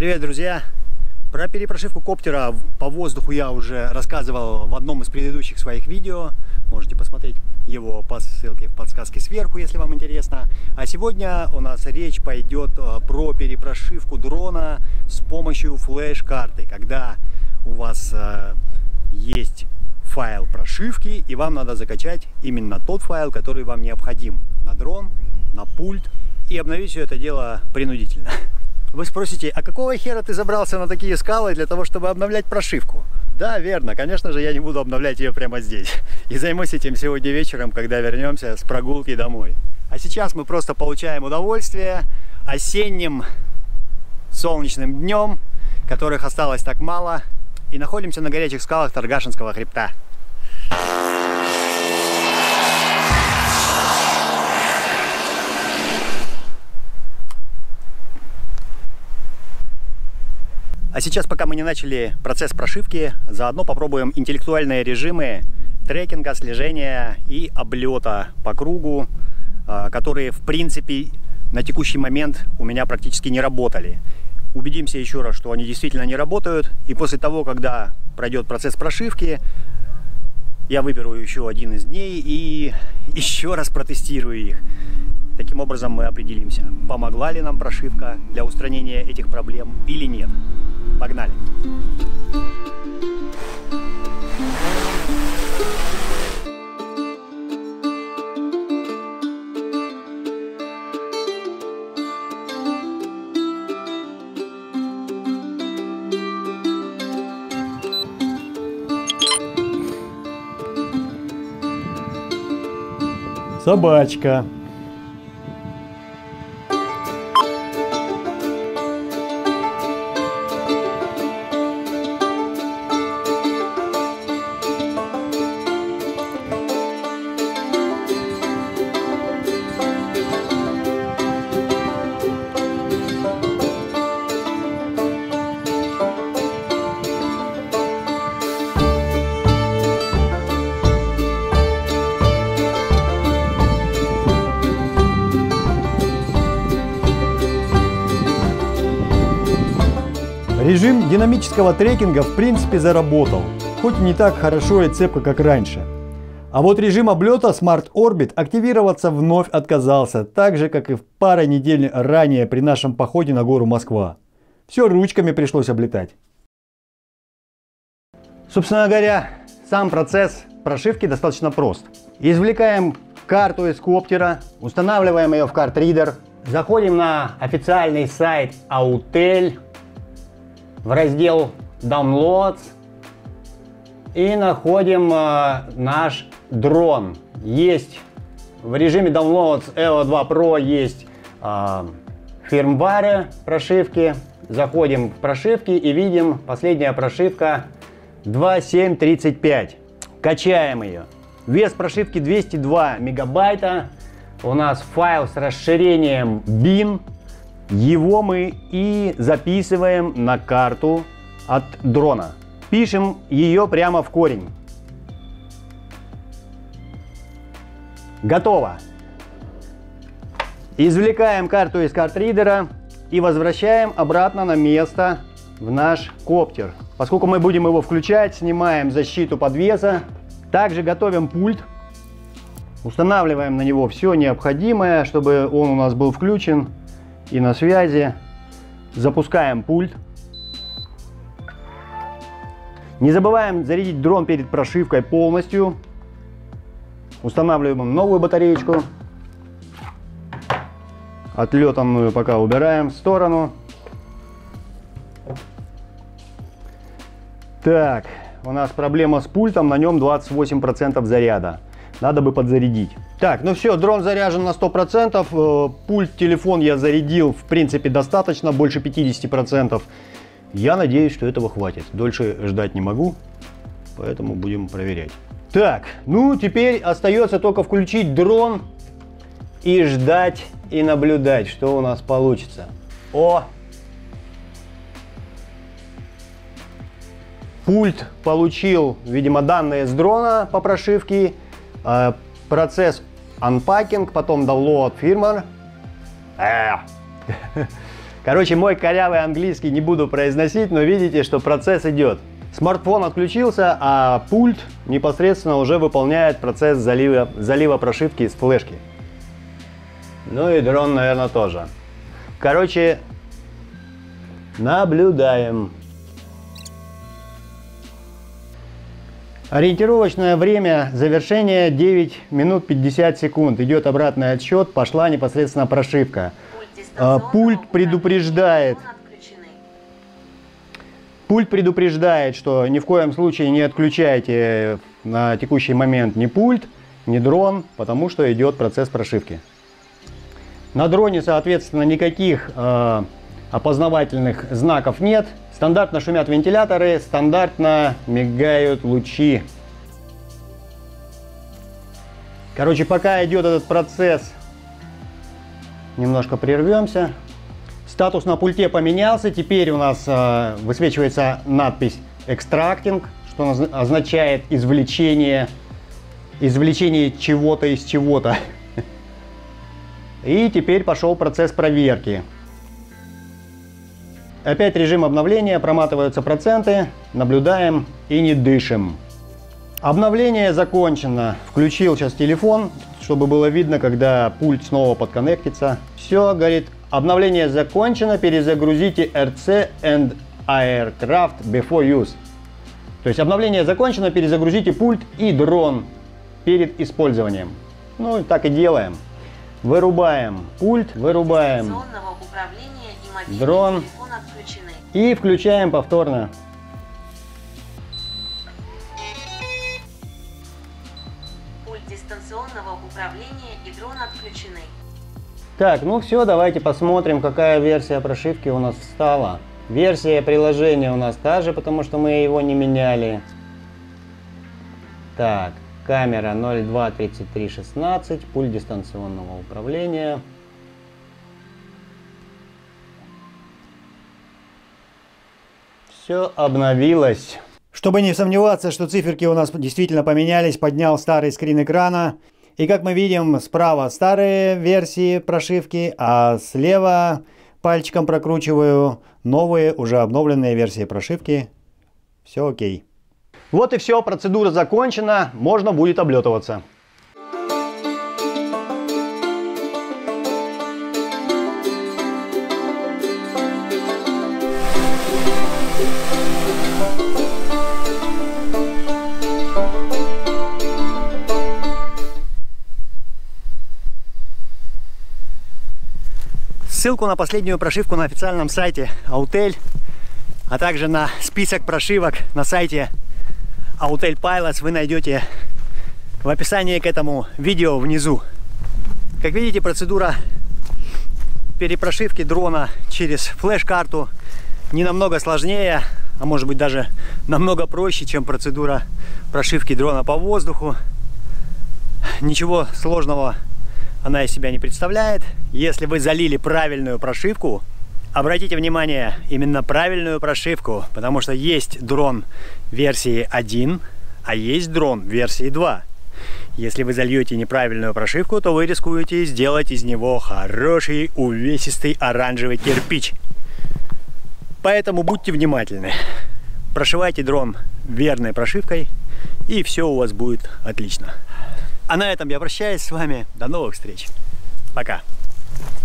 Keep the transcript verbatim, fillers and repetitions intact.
Привет, друзья! Про перепрошивку коптера по воздуху я уже рассказывал в одном из предыдущих своих видео. Можете посмотреть его по ссылке в подсказке сверху, если вам интересно. А сегодня у нас речь пойдет про перепрошивку дрона с помощью флеш-карты. Когда у вас есть файл прошивки, и вам надо закачать именно тот файл, который вам необходим на дрон, на пульт, и обновить все это дело принудительно. Вы спросите, а какого хера ты забрался на такие скалы для того, чтобы обновлять прошивку? Да, верно, конечно же, я не буду обновлять ее прямо здесь. И займусь этим сегодня вечером, когда вернемся с прогулки домой. А сейчас мы просто получаем удовольствие осенним солнечным днем, которых осталось так мало, и находимся на горячих скалах Торгашинского хребта. А сейчас, пока мы не начали процесс прошивки, заодно попробуем интеллектуальные режимы трекинга, слежения и облета по кругу, которые, в принципе, на текущий момент у меня практически не работали. Убедимся еще раз, что они действительно не работают, и после того, когда пройдет процесс прошивки, я выберу еще один из дней и еще раз протестирую их. Таким образом мы определимся, помогла ли нам прошивка для устранения этих проблем или нет. Погнали! Собачка. Режим динамического трекинга в принципе заработал, хоть и не так хорошо и цепко, как раньше. А вот режим облета Smart Orbit активироваться вновь отказался, так же, как и в паре недель ранее при нашем походе на гору Москва. Все ручками пришлось облетать. Собственно говоря, сам процесс прошивки достаточно прост. Извлекаем карту из коптера, устанавливаем ее в карт-ридер, заходим на официальный сайт Autel, в раздел Downloads и находим э, наш дрон. Есть в режиме Downloads и о два про есть э, фирмвары прошивки. Заходим в прошивки и видим последняя прошивка двадцать семь тридцать пять. Качаем ее. Вес прошивки двести два мегабайта. У нас файл с расширением бин. Его мы и записываем на карту от дрона. Пишем ее прямо в корень. Готово. Извлекаем карту из карт-ридера и возвращаем обратно на место в наш коптер. Поскольку мы будем его включать, снимаем защиту подвеса. Также готовим пульт. Устанавливаем на него все необходимое, чтобы он у нас был включен и на связи. Запускаем пульт. Не забываем зарядить дрон перед прошивкой полностью. Устанавливаем новую батареечку. Отлетанную пока убираем в сторону. Так, у нас проблема с пультом, на нем двадцать восемь процентов заряда. Надо бы подзарядить. Так, ну все, дрон заряжен на сто процентов. Пульт, телефон я зарядил, в принципе, достаточно, больше пятидесяти процентов. Я надеюсь, что этого хватит. Дольше ждать не могу, поэтому будем проверять. Так, ну теперь остается только включить дрон и ждать и наблюдать, что у нас получится. О! Пульт получил, видимо, данные с дрона по прошивке. Процесс unpacking, потом download firmware. Короче, мой корявый английский не буду произносить, но видите, что процесс идет. Смартфон отключился, а пульт непосредственно уже выполняет процесс залива, залива прошивки из флешки. Ну и дрон, наверное, тоже. Короче, наблюдаем. Ориентировочное время завершения девять минут пятьдесят секунд. Идет обратный отсчет, пошла непосредственно прошивка. Пульт, Пульт предупреждает. Пульт предупреждает, что ни в коем случае не отключайте на текущий момент ни пульт, ни дрон, потому что идет процесс прошивки. На дроне, соответственно, никаких э, опознавательных знаков нет. Стандартно шумят вентиляторы, стандартно мигают лучи. Короче, пока идет этот процесс, немножко прервемся. Статус на пульте поменялся. Теперь у нас э, высвечивается надпись «Extracting», что означает извлечение, извлечение чего-то из чего-то. И теперь пошел процесс проверки. Опять режим обновления, проматываются проценты, наблюдаем и не дышим. Обновление закончено. Включил сейчас телефон, чтобы было видно, когда пульт снова подконнектится. Все, говорит, обновление закончено, перезагрузите эр си and Aircraft before use. То есть обновление закончено, перезагрузите пульт и дрон перед использованием. Ну и так и делаем. Вырубаем пульт, вырубаем дрон и включаем повторно. Пульт дистанционного управления и дрон отключены. Так, ну все, давайте посмотрим, какая версия прошивки у нас встала. Версия приложения у нас та же, потому что мы его не меняли. Так. Камера ноль два тридцать три шестнадцать, пульт дистанционного управления. Все обновилось. Чтобы не сомневаться, что циферки у нас действительно поменялись, поднял старый скрин экрана. И как мы видим, справа старые версии прошивки, а слева пальчиком прокручиваю новые, уже обновленные версии прошивки. Все окей. Вот и все, процедура закончена, можно будет облетываться. Ссылку на последнюю прошивку на официальном сайте Autel, а также на список прошивок на сайте Autel Pilots вы найдете в описании к этому видео внизу. Как видите, процедура перепрошивки дрона через флеш-карту не намного сложнее, а может быть даже намного проще, чем процедура прошивки дрона по воздуху. Ничего сложного она из себя не представляет. Если вы залили правильную прошивку, обратите внимание, именно правильную прошивку, потому что есть дрон версии один, а есть дрон версии два. Если вы зальете неправильную прошивку, то вы рискуете сделать из него хороший увесистый оранжевый кирпич. Поэтому будьте внимательны. Прошивайте дрон верной прошивкой, и все у вас будет отлично. А на этом я прощаюсь с вами. До новых встреч. Пока.